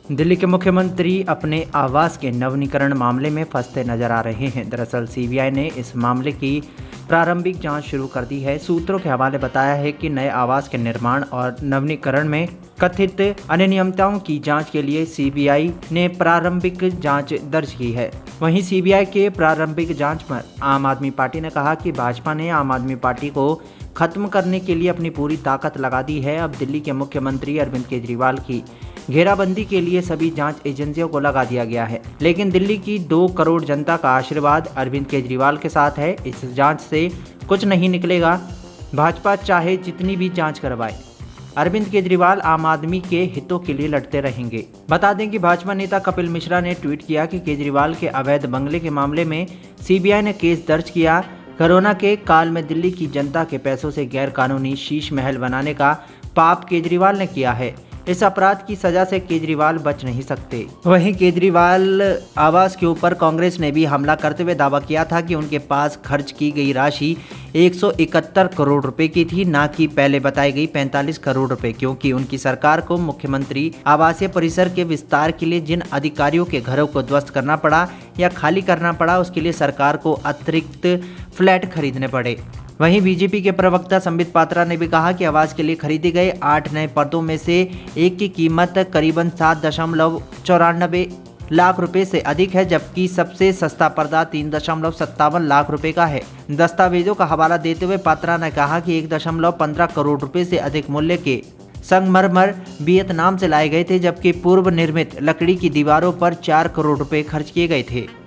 दिल्ली के मुख्यमंत्री अपने आवास के नवीनीकरण मामले में फंसते नजर आ रहे हैं। दरअसल सीबीआई ने इस मामले की प्रारंभिक जांच शुरू कर दी है। सूत्रों के हवाले बताया है कि नए आवास के निर्माण और नवीनीकरण में कथित अनियमितताओं की जांच के लिए सीबीआई ने प्रारंभिक जांच दर्ज की है। वहीं सीबीआई के प्रारंभिक जांच पर आम आदमी पार्टी ने कहा कि भाजपा ने आम आदमी पार्टी को खत्म करने के लिए अपनी पूरी ताकत लगा दी है। अब दिल्ली के मुख्यमंत्री अरविंद केजरीवाल की घेराबंदी के लिए सभी जांच एजेंसियों को लगा दिया गया है, लेकिन दिल्ली की 2 करोड़ जनता का आशीर्वाद अरविंद केजरीवाल के साथ है। इस जांच से कुछ नहीं निकलेगा, भाजपा चाहे जितनी भी जांच करवाए। अरविंद केजरीवाल आम आदमी के हितों के लिए लड़ते रहेंगे। बता दें कि भाजपा नेता कपिल मिश्रा ने ट्वीट किया कि केजरीवाल के अवैध बंगले के मामले में सीबीआई ने केस दर्ज किया। कोरोना के काल में दिल्ली की जनता के पैसों से गैर कानूनी शीश महल बनाने का पाप केजरीवाल ने किया है। इस अपराध की सजा से केजरीवाल बच नहीं सकते। वहीं केजरीवाल आवास के ऊपर कांग्रेस ने भी हमला करते हुए दावा किया था कि उनके पास खर्च की गई राशि 171 करोड़ रुपए की थी, ना कि पहले बताई गई 45 करोड़ रुपए, क्योंकि उनकी सरकार को मुख्यमंत्री आवासीय परिसर के विस्तार के लिए जिन अधिकारियों के घरों को ध्वस्त करना पड़ा या खाली करना पड़ा, उसके लिए सरकार को अतिरिक्त फ्लैट खरीदने पड़े। वहीं बीजेपी के प्रवक्ता संबित पात्रा ने भी कहा कि आवास के लिए खरीदे गए 8 नए पर्दों में से एक की कीमत करीबन 7.94 लाख रुपए से अधिक है, जबकि सबसे सस्ता पर्दा 3.57 लाख रुपए का है। दस्तावेजों का हवाला देते हुए पात्रा ने कहा कि 1.15 करोड़ रुपए से अधिक मूल्य के संगमरमर वियतनाम से लाए गए थे, जबकि पूर्व निर्मित लकड़ी की दीवारों पर 4 करोड़ रुपए खर्च किए गए थे।